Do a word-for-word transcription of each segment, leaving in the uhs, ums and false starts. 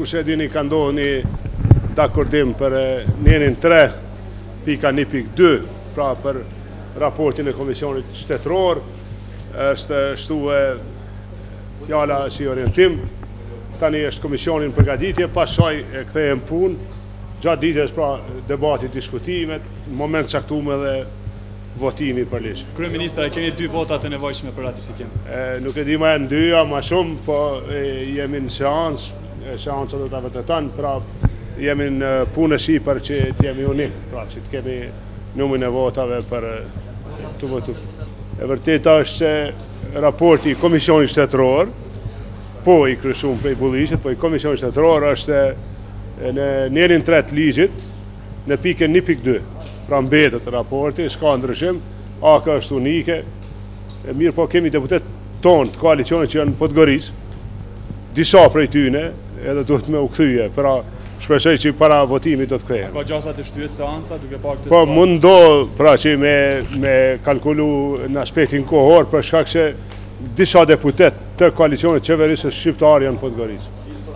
sikur se dini ka ndodhur një dakordim për njerin tre pika një pikë dy, pra për raportin e Komisionit Shtetëror, është shtuar fjala si orientim. Tani është komisionin përgatitje, pasaj e kthehen punë, gjatë ditës pra debati, diskutimet, në moment caktuar edhe votimi për ligj. Kryeministra, keni dy vota të nevojshme për ratifikim? E, nuk e di më janë dyja, më shumë, po e, jemi në seancë, seanca do ta vërteton, pra jemi në punë sipër që të jemi unik, pra që të kemi numrin e votave për të votuar. E vërteta është se raporti i Komisionit Shtetëror, po i kryesuar prej Bulliqit, po i Komisionit Shtetëror është në njerin tre të ligjit, në pikën një pikë dy. Pra mbetet raporti, s'ka ndryshim, aka është unike. E mirë po kemi deputet tonë të koalicionit që janë në Podgorisë, disa prej tyne, edhe duhet me u kthye, pra shpresoj që para votimit do të kthehen. Ka gjasa të shtyhet seanca duke parë këtë? Po mund do pra që me me kalkulu në aspektin kohor, për shkak se disa deputet të koalicionit qeverisë shqiptar janë në Podgorisë.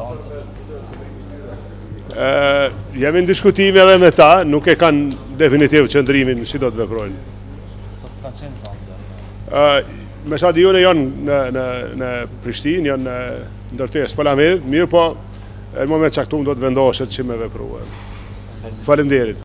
Uh, jemi në diskutime edhe me ta, nuk e kanë definitiv qëndrimin si do të veprojnë. Sot s'kan qenë sante? Uh, me sa di jone janë në, në, në Prishtinë, janë në ndërtesë Palamedit, mirë po në moment caktuar do të vendoset që me veprojnë. Faleminderit.